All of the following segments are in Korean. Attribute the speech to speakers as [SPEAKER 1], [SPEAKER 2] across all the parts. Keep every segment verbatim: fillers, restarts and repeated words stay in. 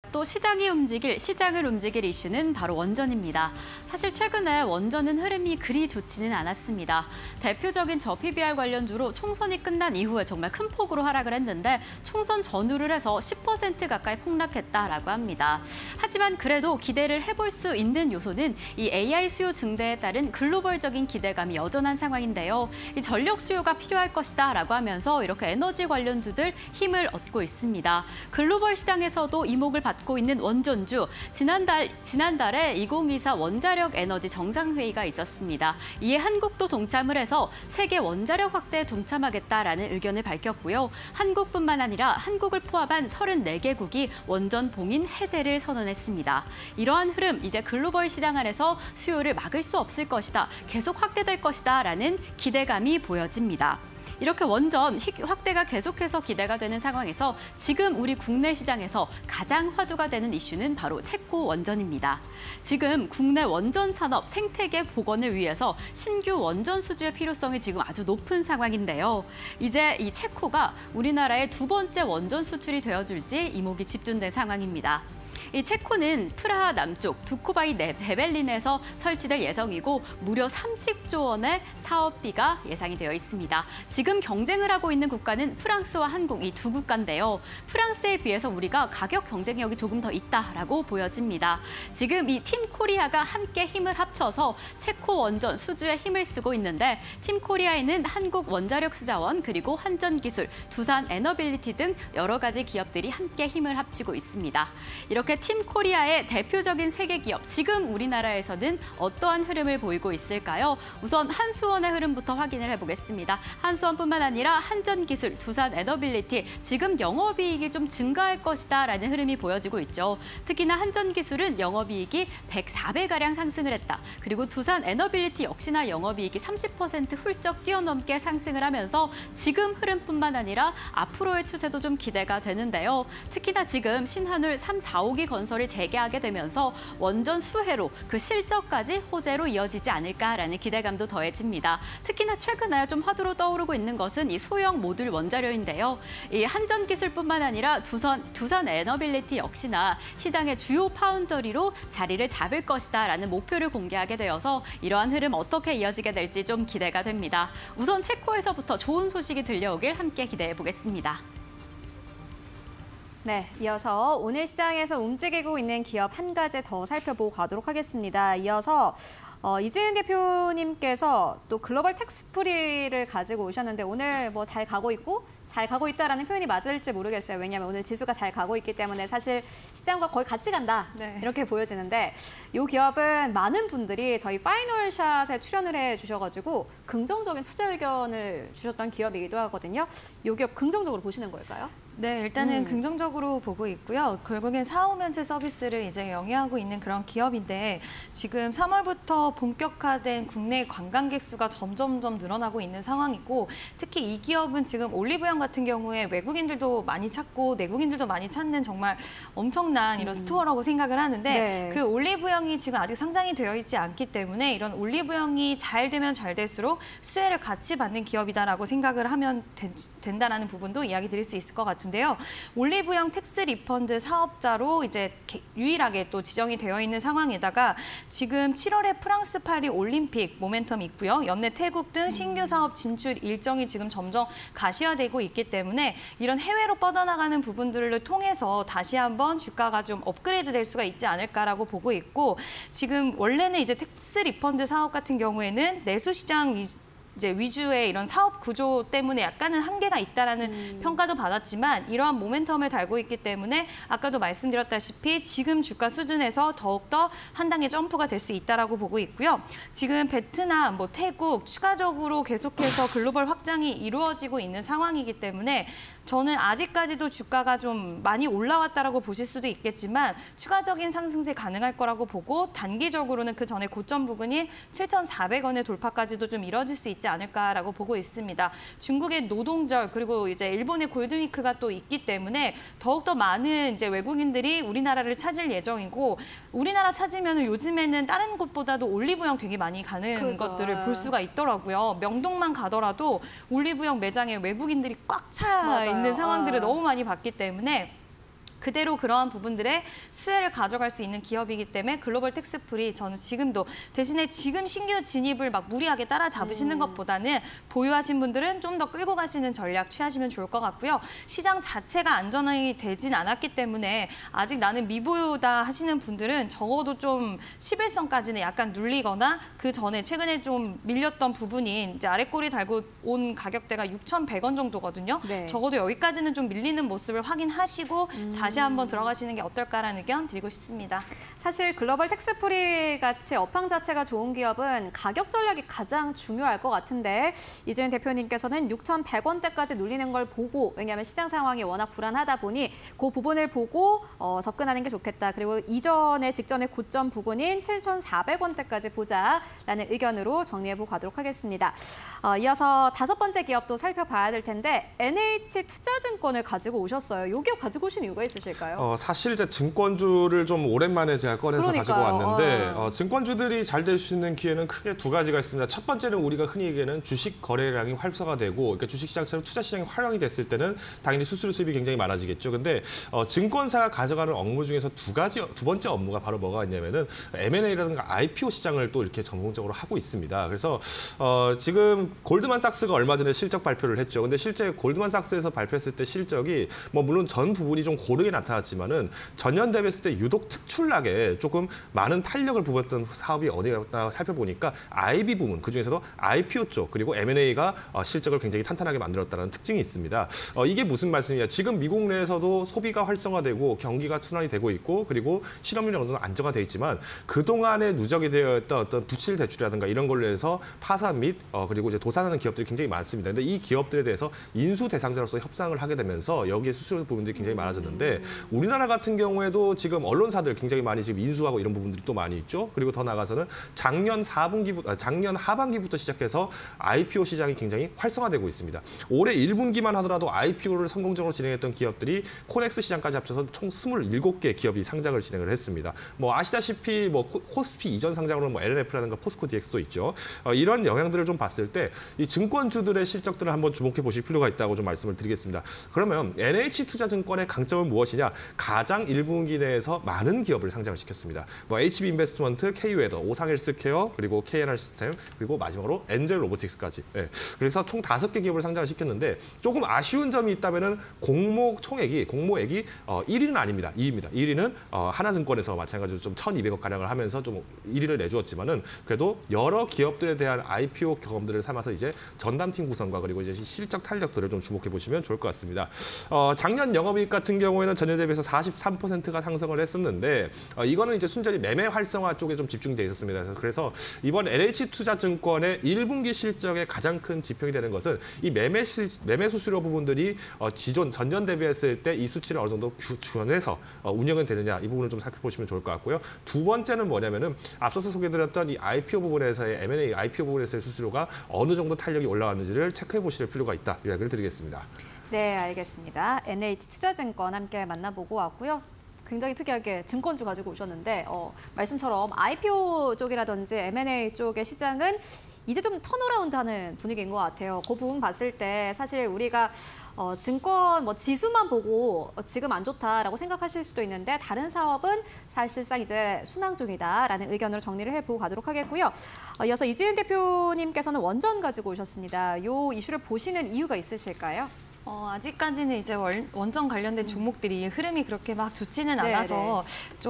[SPEAKER 1] 또 시장이 움직일, 시장을 움직일 이슈는 바로 원전입니다. 사실 최근에 원전은 흐름이 그리 좋지는 않았습니다. 대표적인 저 피비알 관련주로 총선이 끝난 이후에 정말 큰 폭으로 하락을 했는데 총선 전후를 해서 십 퍼센트 가까이 폭락했다라고 합니다. 하지만 그래도 기대를 해볼 수 있는 요소는 이 에이아이 수요 증대에 따른 글로벌적인 기대감이 여전한 상황인데요. 이 전력 수요가 필요할 것이다라고 하면서 이렇게 에너지 관련주들 힘을 얻고 있습니다. 글로벌 시장에서도 이목을 받고 고 있는 원전주, 지난달, 지난달에 이천이십사 원자력 에너지 정상회의가 있었습니다. 이에 한국도 동참을 해서 세계 원자력 확대에 동참하겠다라는 의견을 밝혔고요. 한국뿐만 아니라 한국을 포함한 서른네 개국이 원전 봉인 해제를 선언했습니다. 이러한 흐름, 이제 글로벌 시장 안에서 수요를 막을 수 없을 것이다, 계속 확대될 것이다라는 기대감이 보여집니다. 이렇게 원전 확대가 계속해서 기대가 되는 상황에서 지금 우리 국내 시장에서 가장 화두가 되는 이슈는 바로 체코 원전입니다. 지금 국내 원전 산업 생태계 복원을 위해서 신규 원전 수주의 필요성이 지금 아주 높은 상황인데요. 이제 이 체코가 우리나라의 두 번째 원전 수출이 되어줄지 이목이 집중된 상황입니다. 이 체코는 프라하 남쪽 두코바이 데벨린에서 설치될 예정이고 무려 삼십조 원의 사업비가 예상이 되어 있습니다. 지금 경쟁을 하고 있는 국가는 프랑스와 한국 이 두 국가인데요. 프랑스에 비해서 우리가 가격 경쟁력이 조금 더 있다라고 보여집니다. 지금 이 팀 코리아가 함께 힘을 합쳐서 체코 원전 수주에 힘을 쓰고 있는데 팀 코리아에는 한국 원자력 수자원 그리고 한전기술, 두산 에너빌리티 등 여러 가지 기업들이 함께 힘을 합치고 있습니다. 이렇게 팀 코리아의 대표적인 세계 기업, 지금 우리나라에서는 어떠한 흐름을 보이고 있을까요? 우선 한수원의 흐름부터 확인을 해보겠습니다. 한수원뿐만 아니라 한전기술, 두산 에너빌리티, 지금 영업이익이 좀 증가할 것이다라는 흐름이 보여지고 있죠. 특히나 한전기술은 영업이익이 백사 배가량 상승을 했다. 그리고 두산 에너빌리티 역시나 영업이익이 삼십 퍼센트 훌쩍 뛰어넘게 상승을 하면서 지금 흐름뿐만 아니라 앞으로의 추세도 좀 기대가 되는데요. 특히나 지금 신한울 삼, 사, 오기 건설이 재개하게 되면서 원전 수혜로 그 실적까지 호재로 이어지지 않을까라는 기대감도 더해집니다. 특히나 최근에 좀 화두로 떠오르고 있는 것은 이 소형 모듈 원자료인데요. 이 한전기술뿐만 아니라 두산, 두산 에너빌리티 역시나 시장의 주요 파운더리로 자리를 잡을 것이다라는 목표를 공개하게 되어서 이러한 흐름 어떻게 이어지게 될지 좀 기대가 됩니다. 우선 체코에서부터 좋은 소식이 들려오길 함께 기대해 보겠습니다.
[SPEAKER 2] 네, 이어서 오늘 시장에서 움직이고 있는 기업 한 가지 더 살펴보고 가도록 하겠습니다. 이어서 어, 이지은 대표님께서 또 글로벌 텍스프리를 가지고 오셨는데 오늘 뭐 잘 가고 있고 잘 가고 있다라는 표현이 맞을지 모르겠어요. 왜냐하면 오늘 지수가 잘 가고 있기 때문에 사실 시장과 거의 같이 간다
[SPEAKER 3] 네.
[SPEAKER 2] 이렇게 보여지는데 이 기업은 많은 분들이 저희 파이널샷에 출연을 해주셔가지고 긍정적인 투자 의견을 주셨던 기업이기도 하거든요. 이 기업 긍정적으로 보시는 걸까요?
[SPEAKER 3] 네, 일단은
[SPEAKER 2] 음.
[SPEAKER 3] 긍정적으로 보고 있고요. 결국엔 사오면세 서비스를 이제 영위하고 있는 그런 기업인데 지금 삼월부터 본격화된 국내 관광객 수가 점점점 늘어나고 있는 상황이고 특히 이 기업은 지금 올리브영 같은 경우에 외국인들도 많이 찾고 내국인들도 많이 찾는 정말 엄청난 이런
[SPEAKER 2] 음.
[SPEAKER 3] 스토어라고 생각을 하는데
[SPEAKER 2] 네.
[SPEAKER 3] 그 올리브영이 지금 아직 상장이 되어 있지 않기 때문에 이런 올리브영이 잘 되면 잘 될수록 수혜를 같이 받는 기업이다라고 생각을 하면 된, 된다라는 부분도 이야기 드릴 수 있을 것 같은데요. 올리브영 텍스 리펀드 사업자로 이제 유일하게 또 지정이 되어 있는 상황에다가 지금 칠월에 프랑스 파리 올림픽 모멘텀이 있고요. 연내 태국 등 신규 사업 진출 일정이 지금 점점 가시화되고 있기 때문에 이런 해외로 뻗어나가는 부분들을 통해서 다시 한번 주가가 좀 업그레이드 될 수가 있지 않을까라고 보고 있고 지금 원래는 이제 텍스 리펀드 사업 같은 경우에는 내수 시장 위 이제 위주의 이런 사업 구조 때문에 약간은 한계가 있다라는 음. 평가도 받았지만 이러한 모멘텀을 달고 있기 때문에 아까도 말씀드렸다시피 지금 주가 수준에서 더욱더 한 단계 점프가 될 수 있다라고 보고 있고요. 지금 베트남, 뭐 태국 추가적으로 계속해서 글로벌 확장이 이루어지고 있는 상황이기 때문에 저는 아직까지도 주가가 좀 많이 올라왔다라고 보실 수도 있겠지만 추가적인 상승세 가능할 거라고 보고 단기적으로는 그 전에 고점 부근이 칠천사백 원의 돌파까지도 좀 이뤄질 수 있지 않을까라고 보고 있습니다. 중국의 노동절 그리고 이제 일본의 골든위크가 또 있기 때문에 더욱더 많은 이제 외국인들이 우리나라를 찾을 예정이고 우리나라 찾으면 요즘에는 다른 곳보다도 올리브영 되게 많이 가는
[SPEAKER 2] 그렇죠.
[SPEAKER 3] 것들을 볼 수가 있더라고요. 명동만 가더라도 올리브영 매장에 외국인들이 꽉 차 있는 상황들을
[SPEAKER 2] 아.
[SPEAKER 3] 너무 많이 봤기 때문에 그대로 그러한 부분들의 수혜를 가져갈 수 있는 기업이기 때문에 글로벌 텍스프리 저는 지금도 대신에 지금 신규 진입을 막 무리하게 따라잡으시는
[SPEAKER 2] 음.
[SPEAKER 3] 것보다는 보유하신 분들은 좀 더 끌고 가시는 전략 취하시면 좋을 것 같고요. 시장 자체가 안전하게 되진 않았기 때문에 아직 나는 미보유다 하시는 분들은 적어도 좀 십일선까지는 약간 눌리거나 그 전에 최근에 좀 밀렸던 부분인 이제 아랫꼬리 달고 온 가격대가 육천백 원 정도거든요.
[SPEAKER 2] 네.
[SPEAKER 3] 적어도 여기까지는 좀 밀리는 모습을 확인하시고
[SPEAKER 2] 음.
[SPEAKER 3] 다시 한번 들어가시는 게 어떨까라는 의견 드리고 싶습니다.
[SPEAKER 2] 사실 글로벌 텍스프리 같이 업황 자체가 좋은 기업은 가격 전략이 가장 중요할 것 같은데 이재은 대표님께서는 육천백 원대까지 눌리는 걸 보고 왜냐하면 시장 상황이 워낙 불안하다 보니 그 부분을 보고 어, 접근하는 게 좋겠다. 그리고 이전에 직전의 고점 부근인 칠천사백 원대까지 보자라는 의견으로 정리해보고 가도록 하겠습니다. 어, 이어서 다섯 번째 기업도 살펴봐야 될 텐데 엔에이치투자증권을 가지고 오셨어요. 이 기업 가지고 오신 이유가 있으실까요?
[SPEAKER 4] 어, 사실 이제 증권주를 좀 오랜만에 제가 꺼내서
[SPEAKER 2] 그러니까요.
[SPEAKER 4] 가지고 왔는데
[SPEAKER 2] 어.
[SPEAKER 4] 어, 증권주들이 잘 될 수 있는 기회는 크게 두 가지가 있습니다. 첫 번째는 우리가 흔히 얘기하는 주식 거래량이 활성화되고 그러니까 주식시장처럼 투자시장이 활용이 됐을 때는 당연히 수수료 수입이 굉장히 많아지겠죠. 근데 어, 증권사가 가져가는 업무 중에서 두 가지 두 번째 업무가 바로 뭐가 있냐면은 엠 앤 에이라든가 아이 피 오 시장을 또 이렇게 전공적으로 하고 있습니다. 그래서 어, 지금 골드만삭스가 얼마 전에 실적 발표를 했죠. 근데 실제 골드만삭스에서 발표했을 때 실적이 뭐 물론 전 부분이 좀 고르게 나타났지만은 전년 대비했을 때 유독 특출나게 조금 많은 탄력을 보였던 사업이 어디가 살펴보니까 아이 비 부문 그중에서도 아이 피 오 쪽 그리고 엠 앤 에이가 어, 실적을 굉장히 탄탄하게 만들었다는 특징이 있습니다. 어, 이게 무슨 말씀이냐? 지금 미국 내에서도 소비가 활성화되고 경기가 순환이 되고 있고 그리고 실업률이 어느 정도 안정화돼 있지만 그동안에 누적이 되어 있던 어떤 부실 대출이라든가 이런 걸로 해서 파산 및 어, 그리고 이제 도산하는 기업들이 굉장히 많습니다. 근데 이 기업들에 대해서 인수 대상자로서 협상을 하게 되면서 여기에 수수료 부분들이 굉장히 많아졌는데 우리나라 같은 경우에도 지금 언론사들 굉장히 많이 지금 인수하고 이런 부분들이 또 많이 있죠. 그리고 더 나가서는 작년 사분기부터 작년 하반기부터 시작해서 아이 피 오 시장이 굉장히 활성화되고 있습니다. 올해 일 분기만 하더라도 아이 피 오를 성공적으로 진행했던 기업들이 코넥스 시장까지 합쳐서 총 이십칠 개 기업이 상장을 진행을 했습니다. 뭐 아시다시피 뭐 코스피 이전 상장으로는 뭐 엘 엔 에프라든가 포스코 디 엑스도 있죠. 어, 이런 영향들을 좀 봤을 때 이 증권주들의 실적들을 한번 주목해 보실 필요가 있다고 좀 말씀을 드리겠습니다. 그러면 엔에이치투자증권의 강점은 무엇이냐? 가장 일 분기 내에서 많은 기업을 상장을 시켰습니다. 뭐 에이치 비 인베스트먼트, 케이웨더, 오상헬스케어, 그리고 케이 엔 알 시스템, 그리고 마지막으로 엔젤 로보틱스까지. 네. 그래서 총 다섯 개 기업을 상장을 시켰는데 조금 아쉬운 점이 있다면은 공모 총액이 공모액이 어, 일 위는 아닙니다. 이 위입니다. 일 위는 어, 하나증권에서 마찬가지로 좀 천이백억 가량을 하면서 좀 일 위를 내주었지만은 그래도 여러 기업들에 대한 아이 피 오 경험들을 삼아서 이제 전담팀 구성과 그리고 이제 실적 탄력들을 좀 주목해 보시면 좋을 것 같습니다. 어, 작년 영업이익 같은 경우에는 전년 대비해서 사십삼 퍼센트가 상승을 했었는데 어, 이거는 이제 순전히 매매 활성화 쪽에 좀 집중돼 있었습니다. 그래서 이번 엔에이치투자증권의 일 분기 실적의 가장 큰 지표가 되는 것은 이 매매 시, 매매 수수료 부분들이 어, 지존 전년 대비했을 때 이 수치를 어느 정도 주변해서 어, 운영은 되느냐 이 부분을 좀 살펴보시면 좋을 것 같고요. 두 번째는 뭐냐면은 앞서서 소개드렸던 이 아이 피 오 부분에서의 엠 앤 에이 아이 피 오 부분에서의 수수료가 어느 정도 탄력이 올라왔는지를 체크해 보실 필요가 있다 이야기를 드리겠습니다.
[SPEAKER 2] 네, 알겠습니다. 엔에이치투자증권 함께 만나보고 왔고요. 굉장히 특이하게 증권주 가지고 오셨는데 어, 말씀처럼 아이 피 오 쪽이라든지 엠 앤 에이 쪽의 시장은 이제 좀 턴어라운드하는 분위기인 것 같아요. 그 부분 봤을 때 사실 우리가 어, 증권 뭐 지수만 보고 어, 지금 안 좋다라고 생각하실 수도 있는데 다른 사업은 사실상 이제 순항 중이다라는 의견으로 정리를 해보고 가도록 하겠고요. 어, 이어서 이지은 대표님께서는 원전 가지고 오셨습니다. 이 이슈를 보시는 이유가 있으실까요?
[SPEAKER 3] 어, 아직까지는 이제 월, 원전 관련된 종목들이 흐름이 그렇게 막 좋지는
[SPEAKER 2] 네,
[SPEAKER 3] 않아서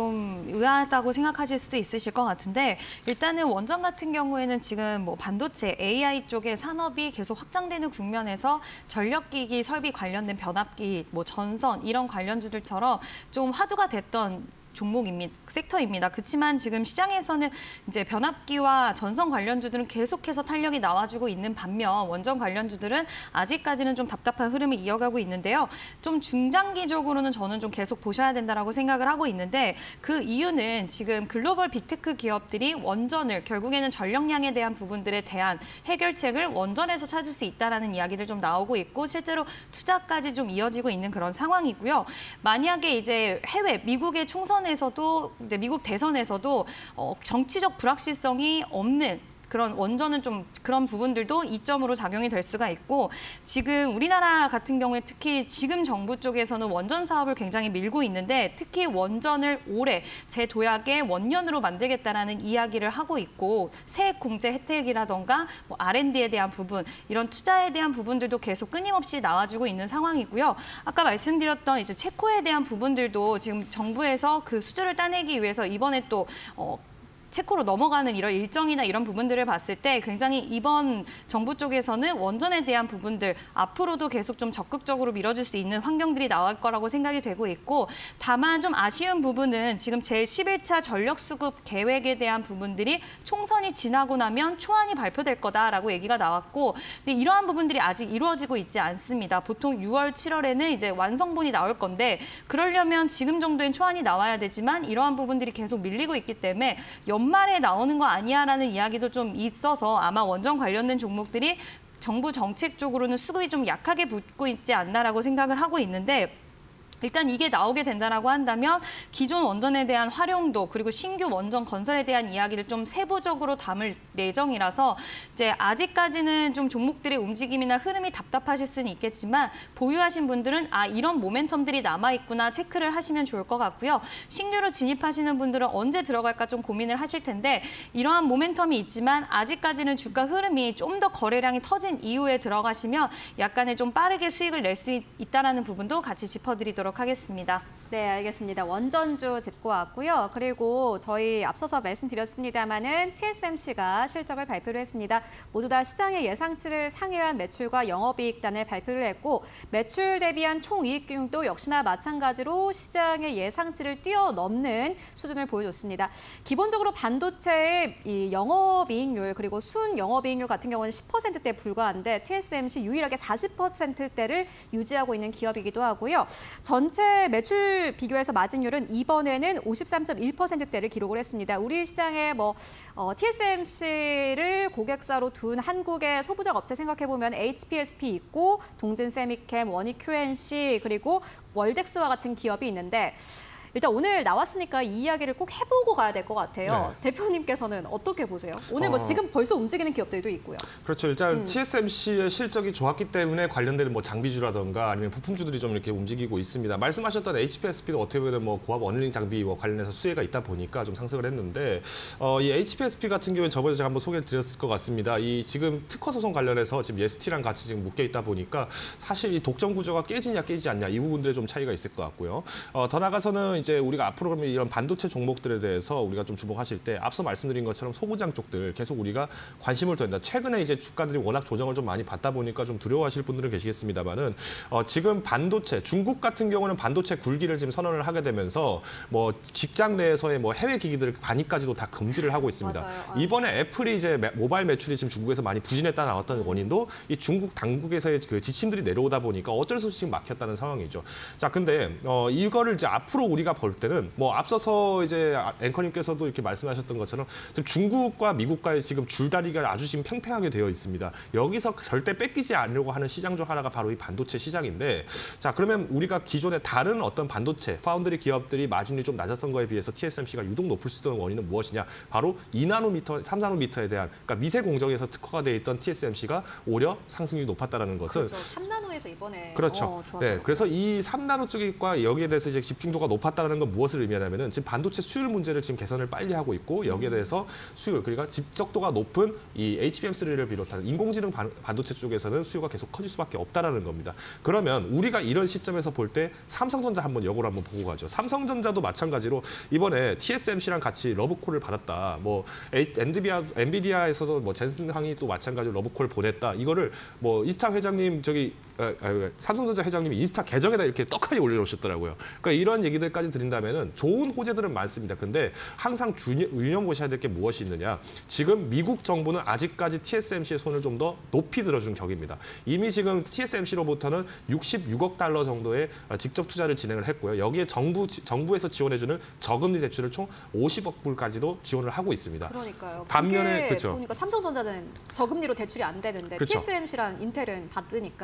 [SPEAKER 3] 좀 의아하다고 생각하실 수도 있으실 것 같은데 일단은 원전 같은 경우에는 지금 뭐 반도체, 에이 아이 쪽의 산업이 계속 확장되는 국면에서 전력기기 설비 관련된 변압기, 뭐 전선 이런 관련주들처럼 좀 화두가 됐던 종목입니다. 섹터입니다. 그렇지만 지금 시장에서는 이제 변압기와 전선 관련주들은 계속해서 탄력이 나와주고 있는 반면 원전 관련주들은 아직까지는 좀 답답한 흐름을 이어가고 있는데요. 좀 중장기적으로는 저는 좀 계속 보셔야 된다라고 생각을 하고 있는데 그 이유는 지금 글로벌 빅테크 기업들이 원전을 결국에는 전력량에 대한 부분들에 대한 해결책을 원전에서 찾을 수 있다라는 이야기를 좀 나오고 있고 실제로 투자까지 좀 이어지고 있는 그런 상황이고요. 만약에 이제 해외 미국의 총선 에서도 이제 미국 대선에서도 어, 정치적 불확실성이 없는 그런 원전은 좀 그런 부분들도 이점으로 작용이 될 수가 있고 지금 우리나라 같은 경우에 특히 지금 정부 쪽에서는 원전 사업을 굉장히 밀고 있는데 특히 원전을 올해 재도약의 원년으로 만들겠다라는 이야기를 하고 있고 세액 공제 혜택이라던가 뭐 알앤디에 대한 부분 이런 투자에 대한 부분들도 계속 끊임없이 나와주고 있는 상황이고요. 아까 말씀드렸던 이제 체코에 대한 부분들도 지금 정부에서 그 수주를 따내기 위해서 이번에 또 어, 체코로 넘어가는 이런 일정이나 이런 부분들을 봤을 때 굉장히 이번 정부 쪽에서는 원전에 대한 부분들 앞으로도 계속 좀 적극적으로 밀어줄 수 있는 환경들이 나올 거라고 생각이 되고 있고 다만 좀 아쉬운 부분은 지금 제십일 차 전력수급 계획에 대한 부분들이 총선이 지나고 나면 초안이 발표될 거다라고 얘기가 나왔고 근데 이러한 부분들이 아직 이루어지고 있지 않습니다. 보통 유월, 칠월에는 이제 완성본이 나올 건데 그러려면 지금 정도의 초안이 나와야 되지만 이러한 부분들이 계속 밀리고 있기 때문에 연말에 나오는 거 아니야라는 이야기도 좀 있어서 아마 원전 관련된 종목들이 정부 정책 쪽으로는 수급이 좀 약하게 붙고 있지 않나라고 생각을 하고 있는데 일단 이게 나오게 된다라고 한다면 기존 원전에 대한 활용도 그리고 신규 원전 건설에 대한 이야기를 좀 세부적으로 담을 예정이라서 이제 아직까지는 좀 종목들의 움직임이나 흐름이 답답하실 수는 있겠지만 보유하신 분들은 아 이런 모멘텀들이 남아있구나 체크를 하시면 좋을 것 같고요. 신규로 진입하시는 분들은 언제 들어갈까 좀 고민을 하실 텐데 이러한 모멘텀이 있지만 아직까지는 주가 흐름이 좀 더 거래량이 터진 이후에 들어가시면 약간의 좀 빠르게 수익을 낼 수 있다는 부분도 같이 짚어드리도록 하겠습니다.
[SPEAKER 2] 네, 알겠습니다. 원전주 짚고 왔고요. 그리고 저희 앞서서 말씀드렸습니다마는 티에스엠씨가 실적을 발표를 했습니다. 모두 다 시장의 예상치를 상회한 매출과 영업이익단을 발표를 했고 매출 대비한 총이익 비율도 역시나 마찬가지로 시장의 예상치를 뛰어넘는 수준을 보여줬습니다. 기본적으로 반도체의 이 영업이익률 그리고 순 영업이익률 같은 경우는 십 퍼센트대에 불과한데 티에스엠씨 유일하게 사십 퍼센트대를 유지하고 있는 기업이기도 하고요. 전체 매출 비교해서 마진율은 이번에는 오십삼 점 일 퍼센트대를 기록을 했습니다. 우리 시장에 뭐 어, 티에스엠씨를 고객사로 둔 한국의 소부장 업체 생각해보면 에이치피에스피 있고 동진세미캠, 원익큐엔씨 그리고 월덱스와 같은 기업이 있는데 일단 오늘 나왔으니까 이 이야기를 꼭 해보고 가야 될 것 같아요. 네. 대표님께서는 어떻게 보세요? 오늘 뭐 어... 지금 벌써 움직이는 기업들도 있고요.
[SPEAKER 4] 그렇죠. 일단
[SPEAKER 2] 음.
[SPEAKER 4] 티에스엠씨의 실적이 좋았기 때문에 관련된 뭐 장비주라든가 아니면 부품주들이 좀 이렇게 움직이고 있습니다. 말씀하셨던 에이치피에스피도 어떻게 보면 뭐 고압 어닝 장비 뭐 관련해서 수혜가 있다 보니까 좀 상승을 했는데 어, 이 에이치피에스피 같은 경우는 저번에 제가 한번 소개를 드렸을 것 같습니다. 이 지금 특허 소송 관련해서 지금 예스티랑 같이 지금 묶여 있다 보니까 사실 이 독점 구조가 깨지냐 깨지지 않냐 이 부분들에 좀 차이가 있을 것 같고요. 어, 더 나가서는 이제 우리가 앞으로 그러면 이런 반도체 종목들에 대해서 우리가 좀 주목하실 때 앞서 말씀드린 것처럼 소부장 쪽들 계속 우리가 관심을 둬야 최근에 이제 주가들이 워낙 조정을 좀 많이 받다 보니까 좀 두려워하실 분들은 계시겠습니다만은 어, 지금 반도체 중국 같은 경우는 반도체 굴기를 지금 선언을 하게 되면서 뭐 직장 내에서의 뭐 해외 기기들 반입까지도 다 금지를 하고 있습니다.
[SPEAKER 2] 맞아요.
[SPEAKER 4] 이번에 애플이 이제 모바일 매출이 지금 중국에서 많이 부진했다 나왔던 음. 원인도 이 중국 당국에서의 그 지침들이 내려오다 보니까 어쩔 수 없이 지금 막혔다는 상황이죠. 자, 근데 어, 이거를 이제 앞으로 우리가 볼 때는 뭐 앞서서 이제 앵커님께서도 이렇게 말씀하셨던 것처럼 지금 중국과 미국과의 지금 줄다리가 아주 지금 팽팽하게 되어 있습니다. 여기서 절대 뺏기지 않으려고 하는 시장 중 하나가 바로 이 반도체 시장인데 자 그러면 우리가 기존의 다른 어떤 반도체 파운드리 기업들이 마진율이 좀 낮았던 거에 비해서 티에스엠씨가 유독 높을 수 있는 원인은 무엇이냐? 바로 이 나노미터, 삼 나노미터에 대한 그러니까 미세 공정에서 특허가 돼 있던 티에스엠씨가 오히려 상승률이 높았다는 것은
[SPEAKER 2] 그렇죠. 삼 나노에서 이번에
[SPEAKER 4] 그렇죠.
[SPEAKER 2] 어,
[SPEAKER 4] 네, 그래서 이 삼 나노 쪽과 여기에 대해서 이제 집중도가 높았다는 건 무엇을 의미하냐면은 지금 반도체 수율 문제를 지금 개선을 빨리 하고 있고 여기에 대해서 수율 그러니까 집적도가 높은 이 에이치비엠쓰리를 비롯한 인공지능 반, 반도체 쪽에서는 수요가 계속 커질 수밖에 없다라는 겁니다. 그러면 우리가 이런 시점에서 볼 때 삼성전자 한번 역으로 한번 보고 가죠. 삼성전자도 마찬가지로 이번에 티에스엠씨랑 같이 러브콜을 받았다. 뭐 엔비디아 엔비디아에서도 뭐 젠슨항이 또 마찬가지로 러브콜 보냈다. 이거를 뭐 이스타 회장님 저기 아, 아, 삼성전자 회장님이 인스타 계정에다 이렇게 떡하니 올려놓으셨더라고요. 그러니까 이런 얘기들까지 드린다면은 좋은 호재들은 많습니다. 근데 항상 유념하셔야 될 게 무엇이 있느냐. 지금 미국 정부는 아직까지 티에스엠씨의 손을 좀 더 높이 들어준 격입니다. 이미 지금 티에스엠씨로부터는 육십육억 달러 정도의 직접 투자를 진행을 했고요. 여기에 정부, 정부에서 지원해주는 저금리 대출을 총 오십억 불까지도 지원을 하고 있습니다.
[SPEAKER 2] 그러니까요.
[SPEAKER 4] 반면에
[SPEAKER 2] 그게
[SPEAKER 4] 그렇죠.
[SPEAKER 2] 보니까 삼성전자는 저금리로 대출이 안 되는데
[SPEAKER 4] 그렇죠.
[SPEAKER 2] 티에스엠씨랑 인텔은 받으니까 그 부분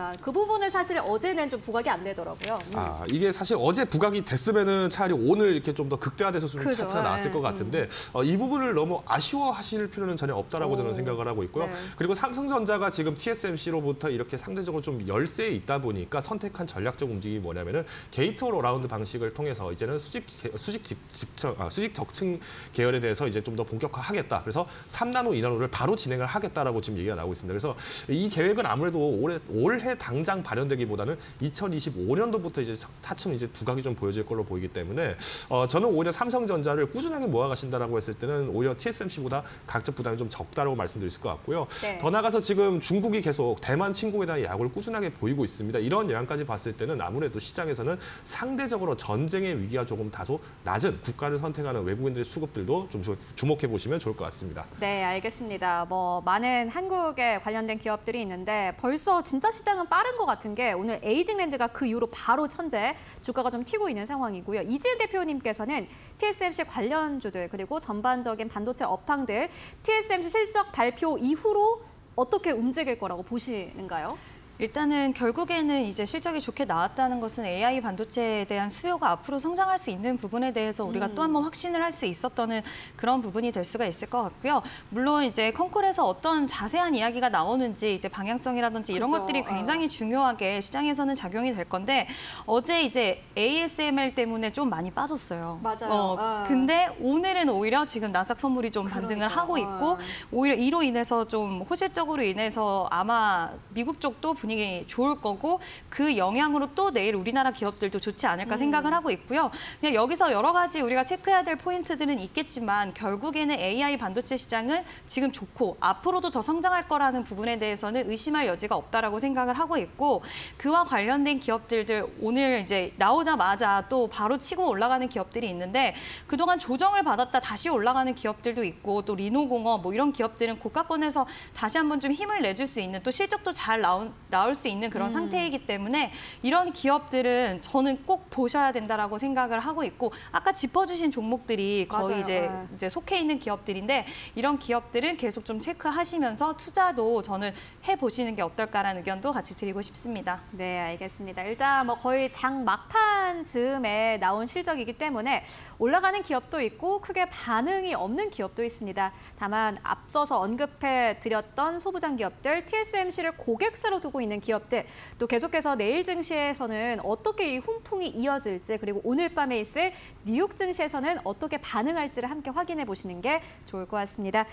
[SPEAKER 2] 부분을 사실 어제는 좀 부각이 안 되더라고요. 음.
[SPEAKER 4] 아, 이게 사실 어제 부각이 됐으면은 차라리 오늘 이렇게 좀 더 극대화돼서 좀
[SPEAKER 2] 그죠.
[SPEAKER 4] 차트가 나왔을
[SPEAKER 2] 네.
[SPEAKER 4] 것 같은데 어, 이 부분을 너무 아쉬워하실 필요는 전혀 없다라고
[SPEAKER 2] 오.
[SPEAKER 4] 저는 생각을 하고 있고요.
[SPEAKER 2] 네.
[SPEAKER 4] 그리고 삼성전자가 지금 티에스엠씨로부터 이렇게 상대적으로 좀 열세에 있다 보니까 선택한 전략적 움직임이 뭐냐면은 게이트 올 어라운드 방식을 통해서 이제는 수직 수직 집, 집청, 아, 수직 적층 계열에 대해서 이제 좀 더 본격화하겠다. 그래서 삼 나노, 이 나노를 바로 진행을 하겠다라고 지금 얘기가 나오고 있습니다. 그래서 이 계획은 아무래도 올해 올해 당장 발현되기보다는 이천이십오 년도부터 이제 차츰 이제 두각이 좀 보여질 걸로 보이기 때문에 어, 저는 오히려 삼성전자를 꾸준하게 모아가신다라고 했을 때는 오히려 티에스엠씨보다 가격 부담이 좀 적다라고 말씀드릴 수 있을 것 같고요.
[SPEAKER 2] 네.
[SPEAKER 4] 더 나가서 지금 중국이 계속 대만 침공에 대한 야구를 꾸준하게 보이고 있습니다. 이런 영향까지 봤을 때는 아무래도 시장에서는 상대적으로 전쟁의 위기가 조금 다소 낮은 국가를 선택하는 외국인들의 수급들도 좀 주목해 보시면 좋을 것 같습니다.
[SPEAKER 2] 네, 알겠습니다. 뭐 많은 한국에 관련된 기업들이 있는데 벌써 진짜 시장은 빠른 것 같은 게 오늘 에이징랜드가 그 이후로 바로 현재 주가가 좀 튀고 있는 상황이고요. 이지은 대표님께서는 티에스엠씨 관련주들 그리고 전반적인 반도체 업황들 티에스엠씨 실적 발표 이후로 어떻게 움직일 거라고 보시는가요?
[SPEAKER 3] 일단은 결국에는 이제 실적이 좋게 나왔다는 것은 에이아이 반도체에 대한 수요가 앞으로 성장할 수 있는 부분에 대해서 우리가
[SPEAKER 2] 음.
[SPEAKER 3] 또 한 번 확신을 할 수 있었던 그런 부분이 될 수가 있을 것 같고요. 물론 이제 컨콜에서 어떤 자세한 이야기가 나오는지 이제 방향성이라든지 이런
[SPEAKER 2] 그죠.
[SPEAKER 3] 것들이 굉장히 중요하게 시장에서는 작용이 될 건데 어제 이제 에이에스엠엘 때문에 좀 많이 빠졌어요.
[SPEAKER 2] 맞아요.
[SPEAKER 3] 어,
[SPEAKER 2] 아.
[SPEAKER 3] 근데 오늘은 오히려 지금 나스닥 선물이 좀 반등을
[SPEAKER 2] 그러니까.
[SPEAKER 3] 하고 있고
[SPEAKER 2] 아.
[SPEAKER 3] 오히려 이로 인해서 좀 호실적으로 인해서 아마 미국 쪽도 분위기 좋을 거고 그 영향으로 또 내일 우리나라 기업들도 좋지 않을까
[SPEAKER 2] 음.
[SPEAKER 3] 생각을 하고 있고요. 그냥 여기서 여러 가지 우리가 체크해야 될 포인트들은 있겠지만 결국에는 에이아이 반도체 시장은 지금 좋고 앞으로도 더 성장할 거라는 부분에 대해서는 의심할 여지가 없다라고 생각을 하고 있고 그와 관련된 기업들들 오늘 이제 나오자마자 또 바로 치고 올라가는 기업들이 있는데 그동안 조정을 받았다 다시 올라가는 기업들도 있고 또 리노공업 뭐 이런 기업들은 고가권에서 다시 한번 좀 힘을 내줄 수 있는 또 실적도 잘 나온, 나올 수 있는 그런
[SPEAKER 2] 음.
[SPEAKER 3] 상태이기 때문에 이런 기업들은 저는 꼭 보셔야 된다라고 생각을 하고 있고 아까 짚어주신 종목들이 거의
[SPEAKER 2] 맞아요.
[SPEAKER 3] 이제,
[SPEAKER 2] 네.
[SPEAKER 3] 이제 속해 있는 기업들인데 이런 기업들은 계속 좀 체크하시면서 투자도 저는 해보시는 게 어떨까라는 의견도 같이 드리고 싶습니다.
[SPEAKER 2] 네, 알겠습니다. 일단 뭐 거의 장 막판 즈음에 나온 실적이기 때문에 올라가는 기업도 있고 크게 반응이 없는 기업도 있습니다. 다만 앞서서 언급해 드렸던 소부장 기업들, 티에스엠씨를 고객사로 두고 있는 기업들, 또 계속해서 내일 증시에서는 어떻게 이 훈풍이 이어질지 그리고 오늘 밤에 있을 뉴욕 증시에서는 어떻게 반응할지를 함께 확인해 보시는 게 좋을 것 같습니다.